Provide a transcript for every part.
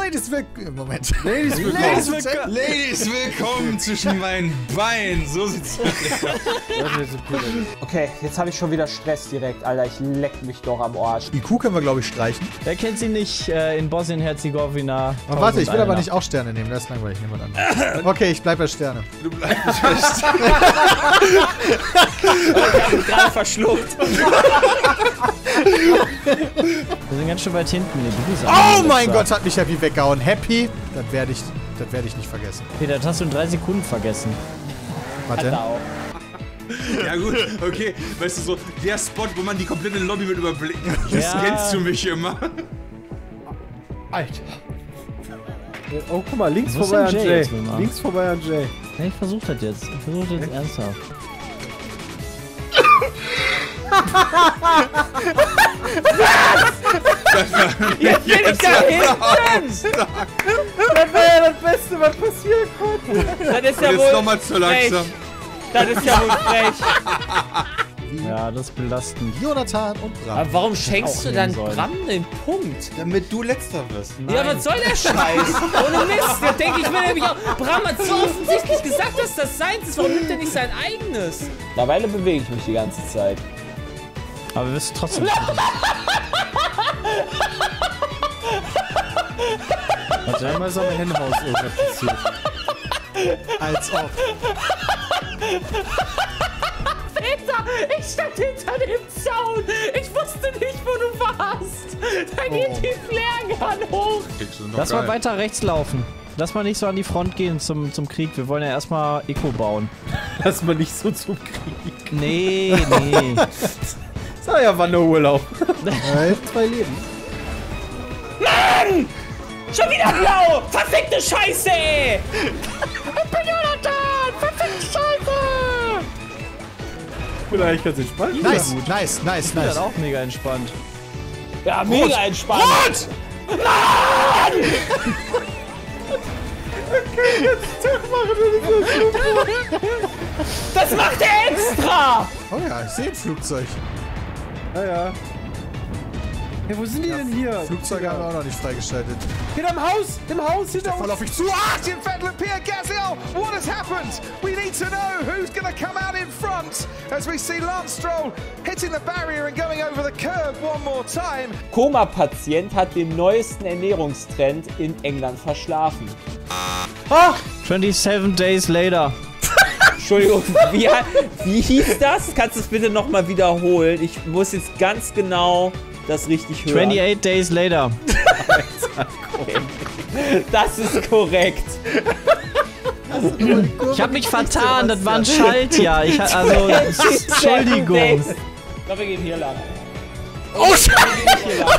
Ladies willkommen. Moment. Ladies willkommen. Ladies willkommen zwischen meinen Beinen. So sieht's aus. Okay, jetzt habe ich schon wieder Stress direkt, Alter. Ich leck mich doch am Arsch. IQ können wir, glaube ich, streichen. Wer kennt sie nicht in Bosnien-Herzegowina? Oh, warte, ich will aber nicht auch Sterne nehmen. Das ist langweilig. Niemand anderes. Okay, ich bleib bei Sterne. Du bleibst fest. Ich hab mich gerade verschluckt. Wir sind ganz schön weit hinten. Oh mein Gott, hat mich Happy weggehauen. Happy? Das werde ich nicht vergessen. Peter, das hast du in 3 Sekunden vergessen. Warte. Ja gut, okay. Weißt du so, der Spot, wo man die komplette Lobby mit überblicken. Das kennst du mich immer. Alter. Oh, guck mal, links Wo ist vorbei an denn Jay Jay. jetzt mal? Links vorbei an Jay. Ja, ich versuch das jetzt. Ich versuch das jetzt ernsthaft. Jetzt bin ich da hinten! Das war ja das Beste, was passieren konnte. Das ist ja Jetzt wohl nochmal zu langsam. Das ist ja wohl frech. Ja, das ist belastend. Jonathan und Bram. Aber warum schenkst du dann sollen. Bram den Punkt? Damit du letzter wirst. Ja, was soll der Scheiß? Ohne Mist. Da denke ich mir nämlich auch, Bram hat so offensichtlich gesagt, dass das seins ist. Warum nimmt er nicht sein eigenes? Mittlerweile bewege ich mich die ganze Zeit. Aber wir wissen trotzdem. Warte, einmal ist am Hennenhaus irgendwas passiert. Als ob. Peter, ich stand hinter dem Zaun. Ich wusste nicht, wo du warst. Da geht die Flairgun hoch. Lass mal weiter rechts laufen. Lass mal nicht so an die Front gehen zum Krieg. Wir wollen ja erstmal Eco bauen. Lass mal nicht so zum Krieg. Nee. Sag ja, war nur Urlaub. 2 Leben. Mann! Schon wieder blau! Verfickte Scheiße, ey! Ich bin Jonathan! Verfickte Scheiße! Ich bin eigentlich ganz entspannt. Nice. Ich bin das auch mega entspannt. Ja, mega entspannt. Rot! Mann! Das macht er extra! Oh ja, ich sehe ein Flugzeug. Ja. Hey, wo sind die denn hier? Flugzeuge haben wir auch noch nicht freigeschaltet. Hinter dem Haus! Im Haus! Hinter Voll uns! auf mich zu. Martin Vettel and Pierre Gasly, what has happened? We need to know who's going to come out in front as we see Lance Stroll hitting the barrier and going over the curb one more time. Koma-Patient hat den neuesten Ernährungstrend in England verschlafen. 27 days later. Entschuldigung, wie hieß das? Kannst du es bitte nochmal wiederholen? Ich muss jetzt ganz genau das richtig hören. 28 days later. Das ist korrekt. Ich hab mich vertan, das war ein Schaltjahr. Also, Entschuldigung. Ich glaube, wir gehen hier lang. Oh, Scheiße!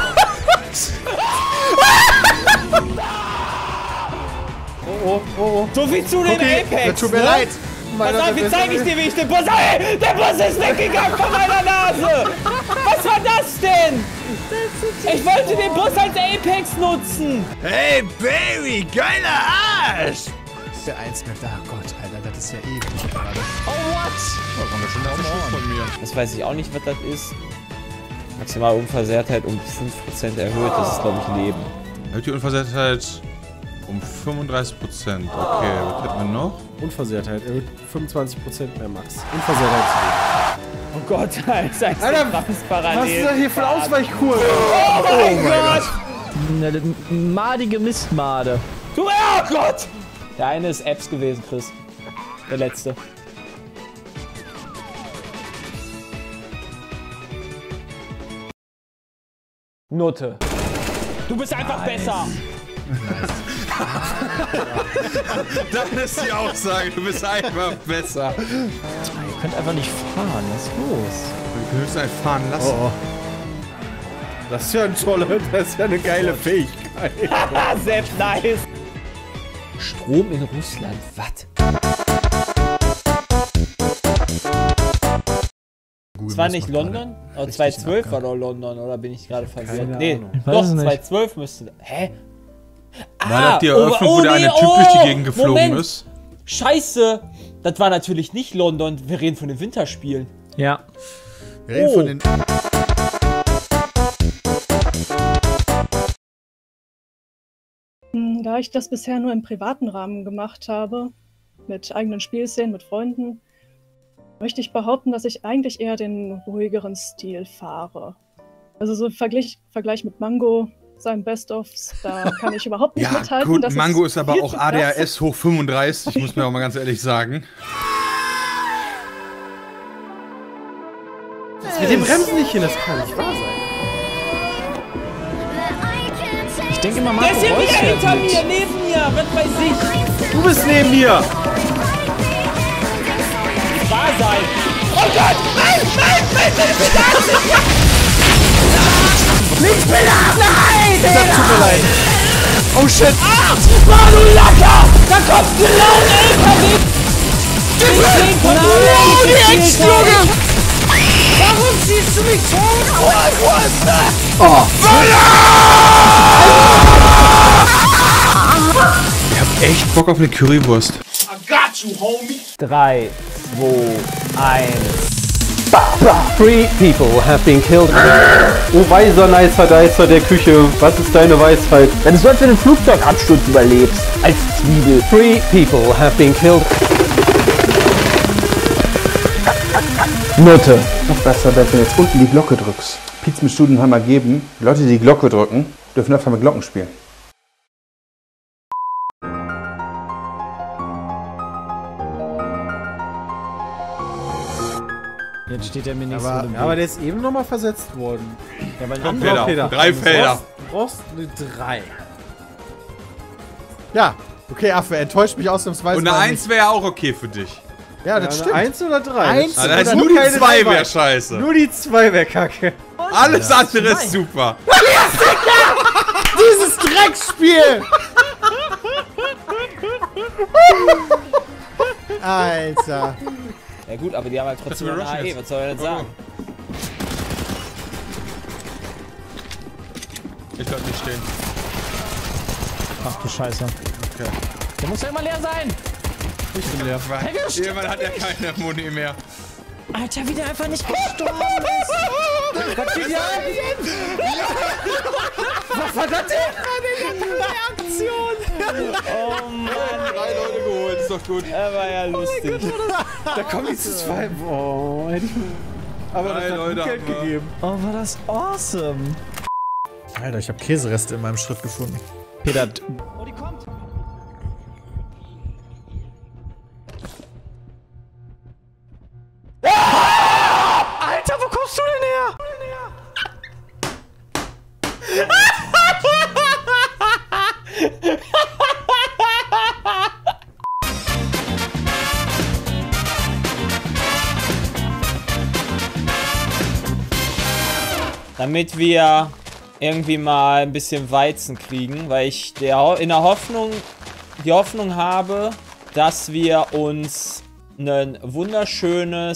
Oh. So viel zu den Apex, Tut mir ne? leid. Pass auf, jetzt zeige ich dir, wie ich den Bus... Ey, der Bus ist weggegangen von meiner Nase! Was war das denn? Ich wollte den Bus als Apex nutzen! Hey, Baby, geiler Arsch! Der 1 möchte. Ach Gott, Alter, das ist ja ewig gerade. Oh, what? Da kommt bestimmt auch noch von mir. Das weiß ich auch nicht, was das ist. Maximale Unversehrtheit um 5% erhöht, das ist, glaube ich, Leben. Erhöht die Unversehrtheit um 35%. Okay, was hätten wir noch? Unversehrtheit. 25% mehr Max. Unversehrtheit. Oh Gott, Alter, Alter, parallel. was ist da hier für eine Ausweichkur? Oh mein Gott! Eine madige Mistmade. Oh Gott! Der eine ist Apps gewesen, Chris. Der letzte. Note. Du bist einfach besser. Das ist die Aussage, du bist einfach besser. Ihr könnt einfach nicht fahren. Was ist los? Wir müssen einen fahren lassen. Oh. Das ist ja ein das ist ja eine geile Fähigkeit. Sehr nice. Strom in Russland, was? Es war nicht London? Oder 2012 war doch London, oder bin ich gerade verwirrt? Nee, doch, 2012 müsste... Hä? War das die Eröffnung, wo der eine Typ durch die Gegend geflogen ist? Scheiße! Das war natürlich nicht London. Wir reden von den Winterspielen. Ja. Wir reden von den... Da ich das bisher nur im privaten Rahmen gemacht habe, mit eigenen Spielszenen, mit Freunden, möchte ich behaupten, dass ich eigentlich eher den ruhigeren Stil fahre. Also so im Vergleich mit Mango, seinem Best-ofs, da kann ich überhaupt nicht mithalten. Gut, das Mango ist aber viel auch zu krass. ADHS hoch 35, muss man auch mal ganz ehrlich sagen. Das mit dem Bremsen nicht hin, das kann nicht wahr sein. Ich denke immer, Der Marco ist ja Reus wieder fährt hinter mit. mir, neben mir, was weiß ich. Du bist neben mir! Nicht wahr sein. Oh Gott, nein, meine Pedale sind ja... Nicht Pedale, nein! Das tut mir leid. Oh shit! Ach, Manu Lacker! Da kommt genau ein LKW! Oh, die Ex-Junge! Warum ziehst du mich tot? Wo ist das? Oh! Ich hab echt Bock auf eine Currywurst. 3, 2, 1. 3 people have been killed. Oh weiser, nicer Deizer der Küche, was ist deine Weisheit? Wenn du so als wenn du einen Flugzeugabsturz überlebst, als Zwiebel. 3 people have been killed. Note. Noch besser, wenn du jetzt unten die Glocke drückst. Pizza mit Studenhammer geben. Die Leute, die die Glocke drücken, dürfen öfter mit Glocken spielen. Jetzt steht er mir nicht Aber- so im Weg. Aber der ist eben nochmal versetzt worden. Ja, weil Komm, andere- Peter. 3 Felder. Du brauchst eine 3. Ja, okay, Affe, enttäuscht mich ausnahmsweise Und eine mal 1 wäre ja auch okay für dich. nicht. Ja, das stimmt. 1 oder 3? Eins Also oder nur die keine 2 wäre Reihe. scheiße. Nur die 2 wäre kacke. Alles andere ist super. Dieses Drecksspiel! Alter. Ja gut, aber die haben halt trotzdem Das eine ist AE, jetzt. was soll er denn sagen? Ich bleib nicht stehen. Ach du Scheiße. Okay. Der muss ja immer leer sein. Ich bin leer. Jemand hat ja keine Muni mehr. Alter, wie der einfach nicht gestorben ist. Gott, wie Was war das denn? Oh Mann, 3 Leute geholt, ist doch gut. er war ja lustig. Da kommen die zu 2. Boah, hätte ich. Aber das 3 hat Leute gut Geld haben wir. gegeben. Oh, war das awesome. Alter, ich habe Käsereste in meinem Schritt gefunden. Peter, Oh, die kommt. Alter, wo kommst du denn her? Damit wir irgendwie mal ein bisschen Weizen kriegen, weil ich die Hoffnung habe, dass wir uns eine wunderschöne,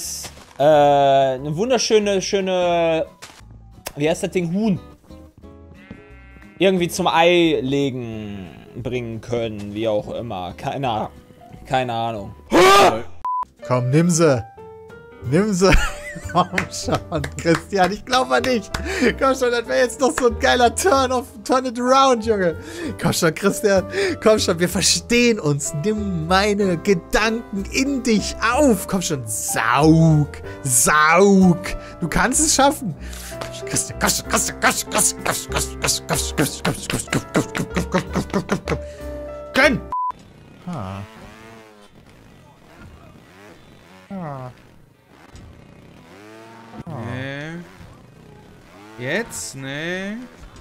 wie heißt das Ding, Huhn, irgendwie zum Ei legen bringen können, wie auch immer. Keine Ahnung. Komm, nimm sie. Nimm sie. Komm schon, Christian, ich glaube nicht. Komm schon, das wäre jetzt noch so ein geiler Turn it around, Junge. Komm schon, Christian. Komm schon, wir verstehen uns. Nimm meine Gedanken in dich auf. Komm schon, saug. Saug. Du kannst es schaffen. Christian, komm schon, Christian, komm schon, komm. Gönn! Ah. Ah. Nee. Jetzt? Nee.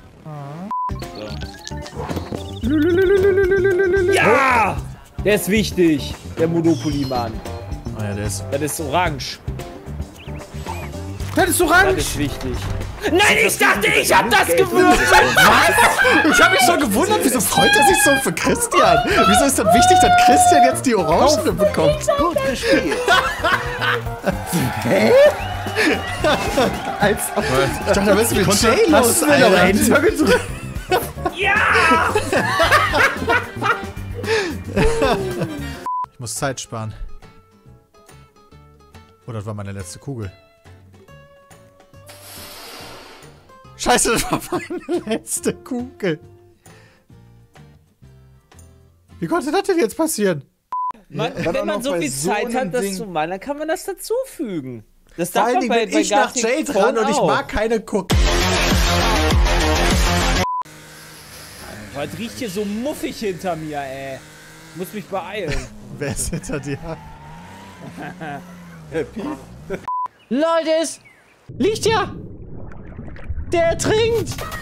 Ja! Der ist wichtig, der Monopoly-Mann. Oh ja, der ist. Das ist orange. Das ist Das orange! ist wichtig. Nein, ich dachte, ich hab das gewürzt! Ich habe mich schon gewundert, wieso freut er sich so für Christian? Wieso ist das wichtig, dass Christian jetzt die Orangene bekommt? gut gespielt. Hä? Als ob. Ich dachte, da bist du mit Jay los, Alter. Ja! Ich muss Zeit sparen. Oh, das war meine letzte Kugel. Scheiße, das war meine letzte Kugel. Wie konnte das denn jetzt passieren? Wenn man so viel Zeit hat, das zu machen, dann kann man das dazufügen. Das Vor darf allen man Dingen bin ich nach Jade ran und ich mag keine gucken. Was riecht hier so muffig hinter mir, ey? Ich muss mich beeilen. Wer ist hinter dir? Leute, liegt ja! Der ertrinkt!